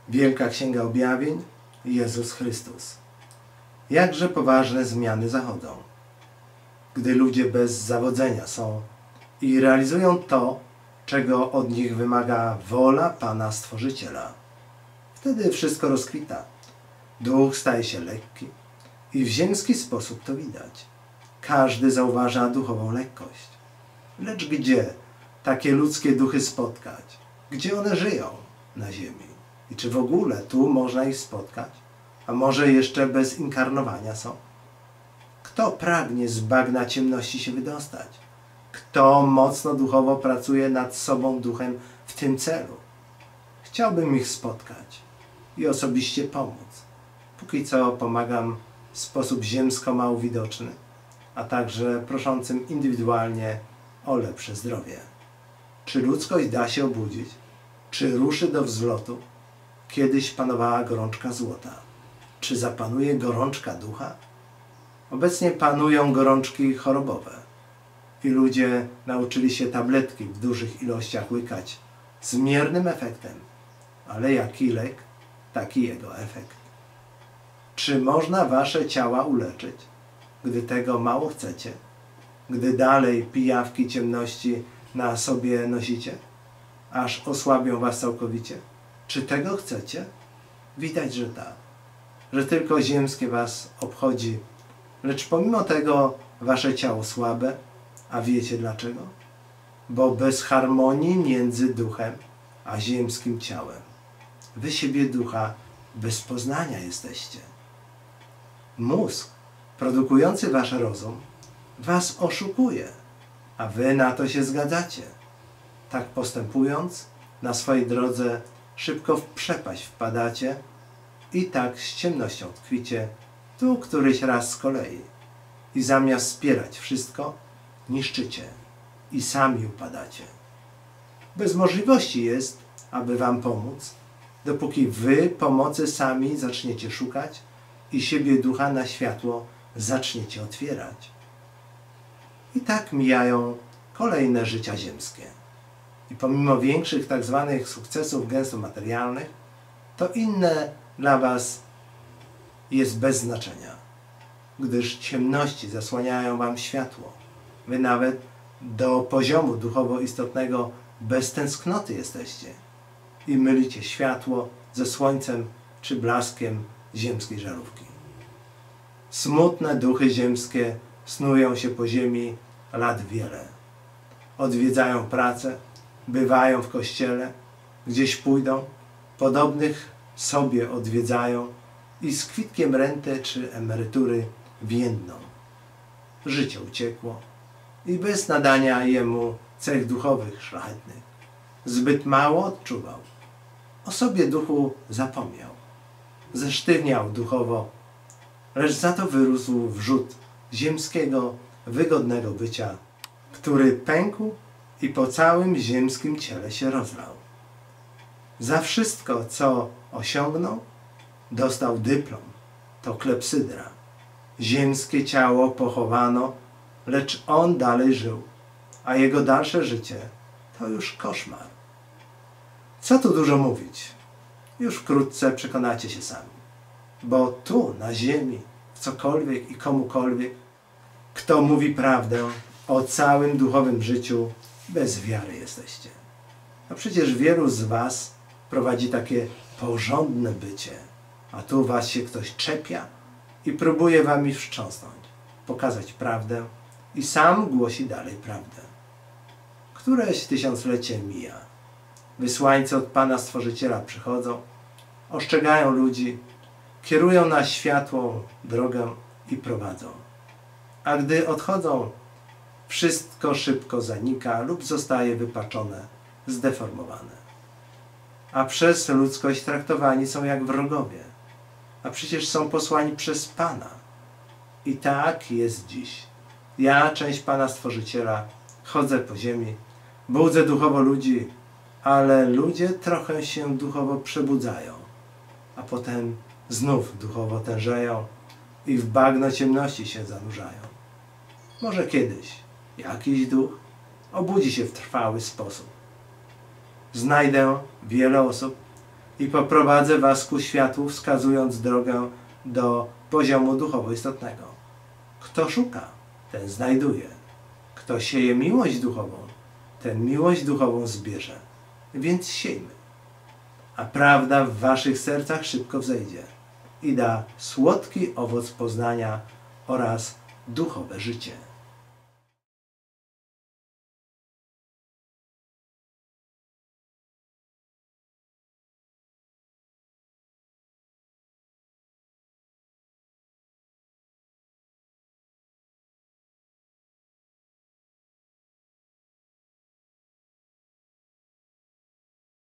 Wielka Księga Objawień, Jezus Chrystus. Jakże poważne zmiany zachodzą, gdy ludzie bez zawodzenia są i realizują to, czego od nich wymaga wola Pana Stworzyciela. Wtedy wszystko rozkwita. Duch staje się lekki i w ziemski sposób to widać. Każdy zauważa duchową lekkość. Lecz gdzie takie ludzkie duchy spotkać? Gdzie one żyją na ziemi? I czy w ogóle tu można ich spotkać? A może jeszcze bez inkarnowania są? Kto pragnie z bagna ciemności się wydostać? Kto mocno duchowo pracuje nad sobą duchem w tym celu? Chciałbym ich spotkać i osobiście pomóc. Póki co pomagam w sposób ziemsko mało widoczny, a także proszącym indywidualnie o lepsze zdrowie. Czy ludzkość da się obudzić? Czy ruszy do wzlotu? Kiedyś panowała gorączka złota. Czy zapanuje gorączka ducha? Obecnie panują gorączki chorobowe i ludzie nauczyli się tabletki w dużych ilościach łykać z miernym efektem. Ale jaki lek, taki jego efekt. Czy można wasze ciała uleczyć, gdy tego mało chcecie? Gdy dalej pijawki ciemności na sobie nosicie, aż osłabią was całkowicie? Czy tego chcecie? Widać, że tak. Że tylko ziemskie was obchodzi, lecz pomimo tego wasze ciało słabe, a wiecie dlaczego? Bo bez harmonii między duchem a ziemskim ciałem. Wy siebie ducha bez poznania jesteście. Mózg, produkujący wasz rozum, was oszukuje, a wy na to się zgadzacie. Tak postępując, na swojej drodze szybko w przepaść wpadacie i tak z ciemnością tkwicie tu któryś raz z kolei. I zamiast wspierać wszystko, niszczycie i sami upadacie. Bez możliwości jest, aby wam pomóc, dopóki wy pomocy sami zaczniecie szukać i siebie ducha na światło zaczniecie otwierać. I tak mijają kolejne życia ziemskie. I pomimo większych tak zwanych sukcesów gęsto materialnych, to inne dla was jest bez znaczenia, gdyż ciemności zasłaniają wam światło. Wy nawet do poziomu duchowo istotnego bez tęsknoty jesteście i mylicie światło ze słońcem czy blaskiem ziemskiej żarówki. Smutne duchy ziemskie snują się po ziemi lat wiele. Odwiedzają pracę, bywają w kościele, gdzieś pójdą, podobnych sobie odwiedzają i z kwitkiem renty czy emerytury więdną. Życie uciekło i bez nadania jemu cech duchowych szlachetnych. Zbyt mało odczuwał. O sobie duchu zapomniał. Zesztywniał duchowo, lecz za to wyrósł wrzód ziemskiego, wygodnego bycia, który pękł i po całym ziemskim ciele się rozlał. Za wszystko, co osiągnął, dostał dyplom, to klepsydra. Ziemskie ciało pochowano, lecz on dalej żył, a jego dalsze życie to już koszmar. Co tu dużo mówić? Już wkrótce przekonacie się sami. Bo tu, na ziemi, w cokolwiek i komukolwiek, kto mówi prawdę o całym duchowym życiu, bez wiary jesteście. A przecież wielu z was prowadzi takie porządne bycie, a tu was się ktoś czepia i próbuje wami wstrząsnąć, pokazać prawdę i sam głosi dalej prawdę. Któreś tysiąclecie mija. Wysłańcy od Pana Stworzyciela przychodzą, ostrzegają ludzi, kierują na światłą drogę i prowadzą. A gdy odchodzą, wszystko szybko zanika lub zostaje wypaczone, zdeformowane. A przez ludzkość traktowani są jak wrogowie, a przecież są posłani przez Pana. I tak jest dziś. Ja, część Pana Stworzyciela, chodzę po ziemi, budzę duchowo ludzi, ale ludzie trochę się duchowo przebudzają, a potem znów duchowo tężeją i w bagno ciemności się zanurzają. Może kiedyś jakiś duch obudzi się w trwały sposób. Znajdę wiele osób, i poprowadzę was ku światłu, wskazując drogę do poziomu duchowo istotnego. Kto szuka, ten znajduje. Kto sieje miłość duchową, ten miłość duchową zbierze. Więc siejmy. A prawda w waszych sercach szybko wzejdzie i da słodki owoc poznania oraz duchowe życie.